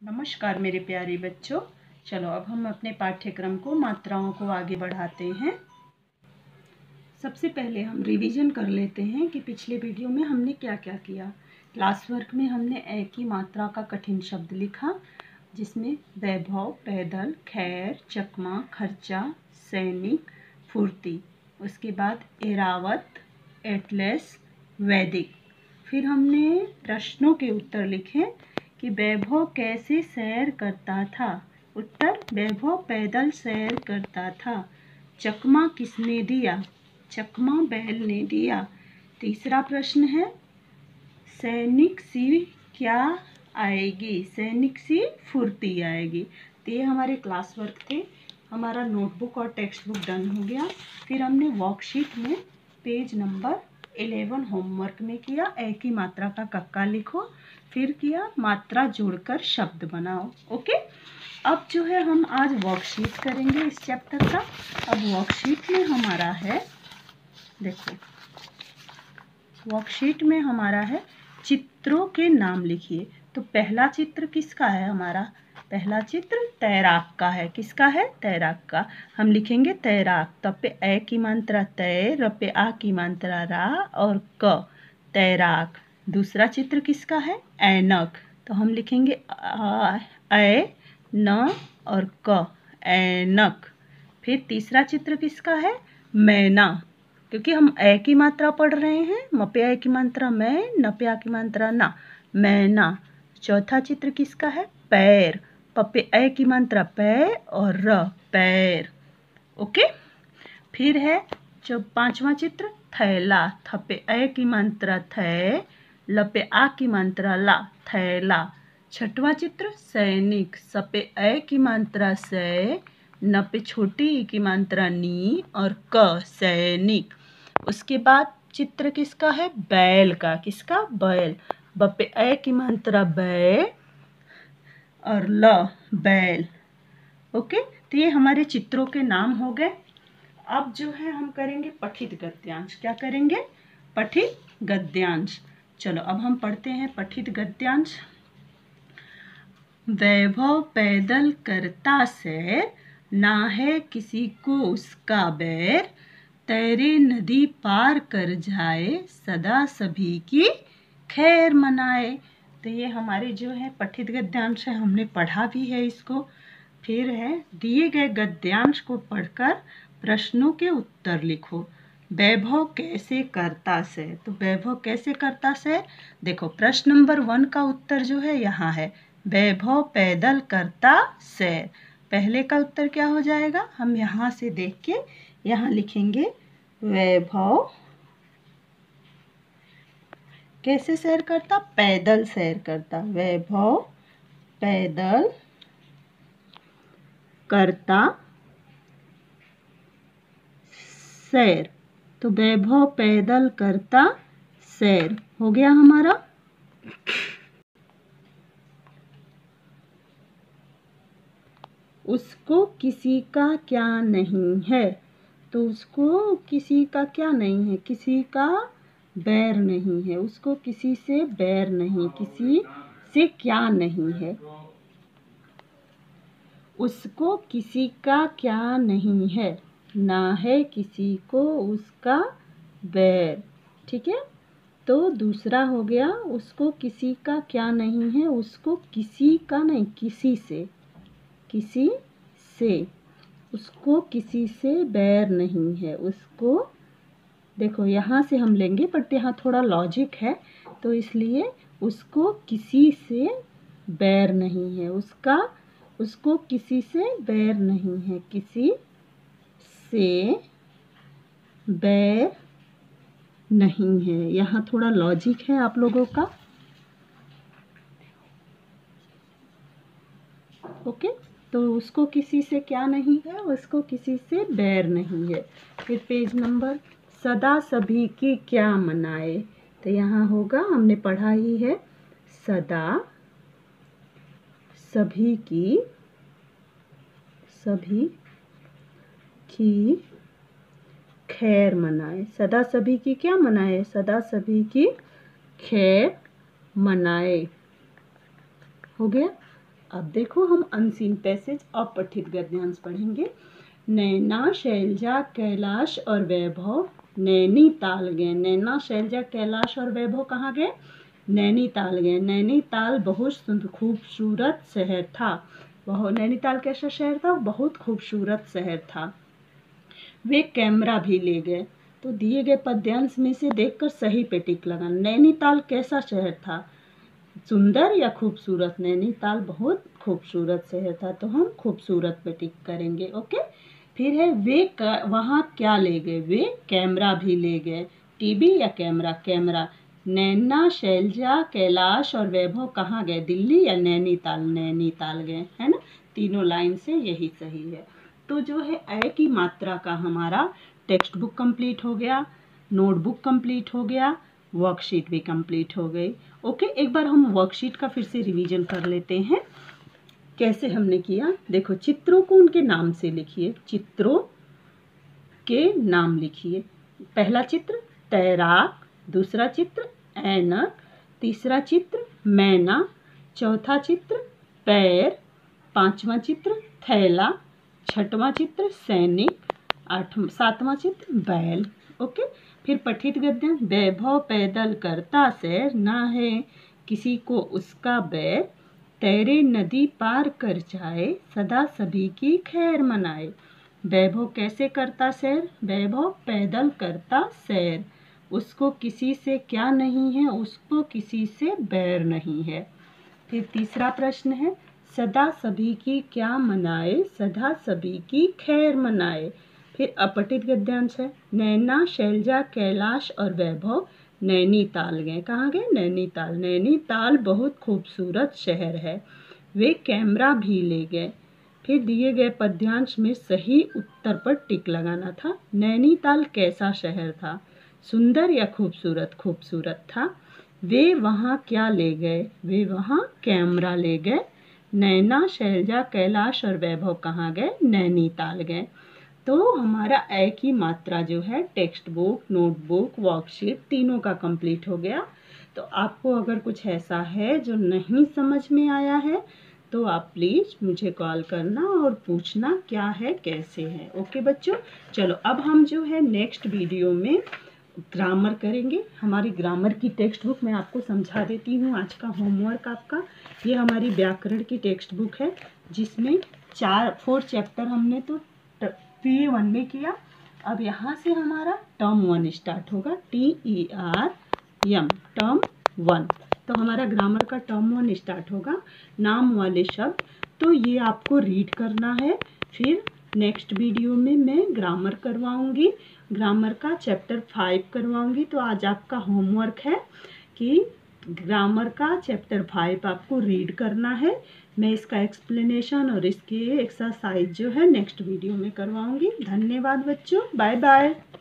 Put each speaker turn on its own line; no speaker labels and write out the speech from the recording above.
नमस्कार मेरे प्यारे बच्चों। चलो अब हम अपने पाठ्यक्रम को मात्राओं को आगे बढ़ाते हैं। सबसे पहले हम रिवीजन कर लेते हैं कि पिछले वीडियो में हमने क्या क्या किया। क्लास वर्क में हमने एक ही मात्रा का कठिन शब्द लिखा, जिसमें वैभव, पैदल, खैर, चकमा, खर्चा, सैनिक, फुर्ती। उसके बाद एरावत, एटलस, वैदिक। फिर हमने प्रश्नों के उत्तर लिखे कि वैभव कैसे सैर करता था। उत्तर: वैभव पैदल सैर करता था। चकमा किसने दिया? चकमा बैल ने दिया। तीसरा प्रश्न है, सैनिक सी क्या आएगी? सैनिक सी फुर्ती आएगी। तो ये हमारे क्लास वर्क थे। हमारा नोटबुक और टेक्स्ट बुक डन हो गया। फिर हमने वर्कशीट में पेज नंबर 11 होमवर्क में किया, एक ही मात्रा का कक्का लिखो। फिर किया मात्रा जोड़कर शब्द बनाओ। ओके, अब जो है हम आज वर्कशीट करेंगे इस चैप्टर का। अब वर्कशीट में हमारा है, देखो वर्कशीट में हमारा है चित्रों के नाम लिखिए। तो पहला चित्र किसका है हमारा? पहला चित्र तैराक का है। किसका है? तैराक का। हम लिखेंगे तैराक। तब पे ए की मात्रा तै, र पे आ की मात्रा रा और क, तैराक। दूसरा चित्र किसका है? ऐनक। तो हम लिखेंगे ए न और क, ऐनक। फिर तीसरा चित्र किसका है? मैना, क्योंकि हम ए की मात्रा पढ़ रहे हैं। म पे ए की मात्रा मैं, न पे आ की मात्रा ना, मैना। चौथा चित्र किसका है? पैर। प पे ए की मात्रा पै और र, पैर। ओके। फिर है जो पांचवा चित्र थैला। थ पे ए की मात्रा थै, ल पे आ की मात्रा ला, थैला। छठवां चित्र सैनिक। स पे ए की मात्रा सै, न पे छोटी ई की मात्रा नी और क, सैनिक। उसके बाद चित्र किसका है? बैल का। किसका? बैल। ब पे ए की मात्रा बै और ल, बैल। ओके, तो ये हमारे चित्रों के नाम हो गए। अब जो है हम करेंगे पठित गद्यांश। क्या करेंगे? पठित गद्यांश। चलो अब हम पढ़ते हैं पठित गद्यांश। वैभव पैदल करता सैर, ना है किसी को उसका बैर। तैरे नदी पार कर जाए, सदा सभी की खैर मनाए। तो ये हमारे जो है पठित गद्यांश है, हमने पढ़ा भी है इसको। फिर है दिए गए गद्यांश को पढ़कर प्रश्नों के उत्तर लिखो। वैभव कैसे करता सैर? तो वैभव कैसे करता सैर? देखो प्रश्न नंबर 1 का उत्तर जो है यहाँ है, वैभव पैदल करता सैर। पहले का उत्तर क्या हो जाएगा? हम यहाँ से देख के यहाँ लिखेंगे वैभव कैसे सैर करता? पैदल सैर करता। वैभव पैदल करता सैर। तो वैभव पैदल करता सैर हो गया हमारा। उसको किसी का क्या नहीं है? तो उसको किसी का क्या नहीं है? किसी का बैर नहीं है। उसको किसी से बैर नहीं, किसी से क्या नहीं है? उसको किसी का क्या नहीं है, ना है किसी को उसका बैर। ठीक है, तो दूसरा हो गया उसको किसी का क्या नहीं है, उसको किसी का नहीं, किसी से, किसी से। उसको किसी से बैर नहीं है। उसको, देखो यहाँ से हम लेंगे बट यहाँ थोड़ा लॉजिक है, तो इसलिए उसको किसी से बैर नहीं है। उसको किसी से बैर नहीं है, किसी से बैर नहीं है। यहाँ थोड़ा लॉजिक है आप लोगों का। ओके, तो उसको किसी से क्या नहीं है? उसको किसी से बैर नहीं है। फिर पेज नंबर, सदा सभी की क्या मनाए। तो यहाँ होगा, हमने पढ़ा ही है, सदा सभी की खैर मनाए। सदा सभी की क्या मनाए? सदा सभी की खैर मनाए हो गया। अब देखो हम अनसीन पैसेज अपठित गद्यांश पढ़ेंगे। नैना शैलजा कैलाश और वैभव नैनीताल गए। नैना शैलजा कैलाश और वैभव कहाँ गए? नैनीताल गए। नैनीताल बहुत खूबसूरत शहर था। वह नैनीताल कैसा शहर था? बहुत खूबसूरत शहर था। वे कैमरा भी ले गए। तो दिए गए पद्यांश में से देखकर सही पे टिक लगाना। नैनीताल कैसा शहर था? सुंदर या खूबसूरत? नैनीताल बहुत खूबसूरत शहर था, तो हम खूबसूरत पे टिक करेंगे। ओके। फिर है वे वहाँ क्या ले गए? वे कैमरा भी ले गए। टीवी या कैमरा? कैमरा। नैना शैलजा कैलाश और वैभव कहाँ गए? दिल्ली या नैनीताल? नैनीताल गए, है ना। तीनों लाइन से यही सही है। तो जो है ए की मात्रा का हमारा टेक्स्ट बुक कंप्लीट हो गया, नोटबुक कंप्लीट हो गया, वर्कशीट भी कंप्लीट हो गई। ओके, एक बार हम वर्कशीट का फिर से रिवीजन कर लेते हैं। कैसे हमने किया? देखो, चित्रों को उनके नाम से लिखिए। चित्रों के नाम लिखिए। पहला चित्र तैराक, दूसरा चित्र ऐनक, तीसरा चित्र मैना, चौथा चित्र पैर, पांचवा चित्र थैला, छठवां चित्र सैनिक, सातवां चित्र बैल। ओके। फिर पठित गद्य। वैभव पैदल करता सैर, ना है किसी को उसका बैर, तैरे नदी पार कर जाए, सदा सभी की खैर मनाए। वैभव कैसे करता सैर? वैभव पैदल करता सैर। उसको किसी से क्या नहीं है? उसको किसी से बैर नहीं है। फिर तीसरा प्रश्न है, सदा सभी की क्या मनाए, सदा सभी की खैर मनाए। फिर अपठित गद्यांश है। नैना शैलजा कैलाश और वैभव नैनीताल गए। कहाँ गए? नैनीताल। नैनीताल बहुत खूबसूरत शहर है। वे कैमरा भी ले गए। फिर दिए गए पद्यांश में सही उत्तर पर टिक लगाना था। नैनीताल कैसा शहर था? सुंदर या खूबसूरत? खूबसूरत था। वे वहाँ क्या ले गए? वे वहाँ कैमरा ले गए। नैना शैलजा कैलाश और वैभव कहाँ गए? नैनीताल गए। तो हमारा ए की मात्रा जो है टेक्स्ट बुक, नोटबुक, वर्कशीट तीनों का कंप्लीट हो गया। तो आपको अगर कुछ ऐसा है जो नहीं समझ में आया है तो आप प्लीज़ मुझे कॉल करना और पूछना क्या है, कैसे है। ओके बच्चों, चलो अब हम जो है नेक्स्ट वीडियो में ग्रामर करेंगे। हमारी ग्रामर की टेक्स्ट बुक मैं आपको समझा देती हूँ। आज का होमवर्क आपका, ये हमारी व्याकरण की टेक्स्ट बुक है जिसमें 4 चैप्टर हमने तो P1 में किया। अब यहाँ से हमारा टर्म 1 स्टार्ट होगा। TERM, term 1। तो हमारा ग्रामर का टर्म 1 स्टार्ट होगा। नाम वाले शब्द, तो ये आपको रीड करना है। फिर नेक्स्ट वीडियो में मैं ग्रामर करवाऊंगी। ग्रामर का चैप्टर 5 करवाऊंगी। तो आज आपका होमवर्क है कि ग्रामर का चैप्टर 5 आपको रीड करना है। मैं इसका एक्सप्लेनेशन और इसके एक्सरसाइज जो है नेक्स्ट वीडियो में करवाऊंगी। धन्यवाद बच्चों, बाय बाय।